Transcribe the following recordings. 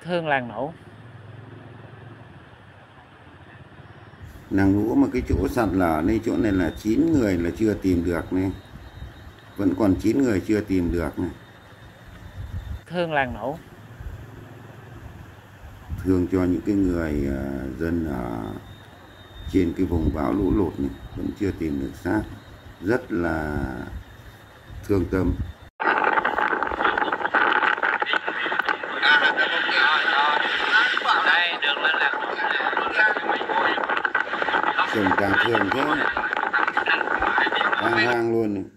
Thương làng nổ. Nàng Lũa mà cái chỗ sạt lở này, chỗ này là 9 người là chưa tìm được này. Vẫn còn 9 người chưa tìm được này. Thương làng nổ. Thương cho những cái người dân ở trên cái vùng bão lũ lụt này vẫn chưa tìm được xác, rất là thương tâm. Trông càng thương thế, hoang hoang luôn này.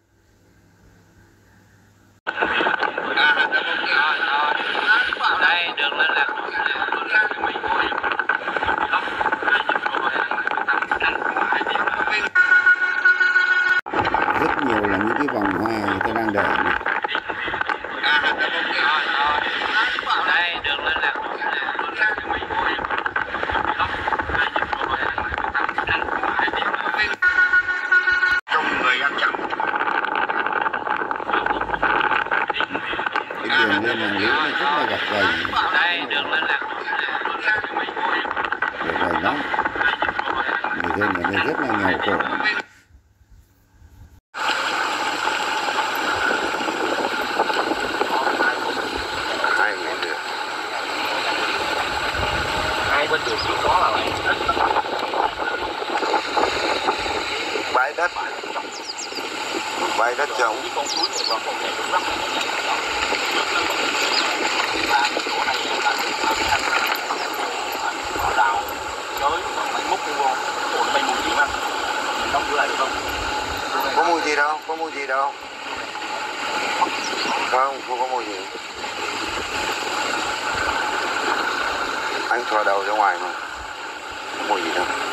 Đây đường lên lạc. Rất nhiều là những cái vòng hoa người ta đang để này. Đây đường lên lạc. Trong người ăn chậm. Cái đường lên Nàng Lũa này rất là gập ghềnh. Đây đường lên lạc. Gập ghềnh lắm. Người dân ở đây rất là nghèo khổ. Hai bên đường chỉ có là lại Bãi đất trống. Có mùi gì đâu, có mùi gì đâu. Không có mùi gì. Anh thò đầu ra ngoài mà. Không có mùi gì đâu.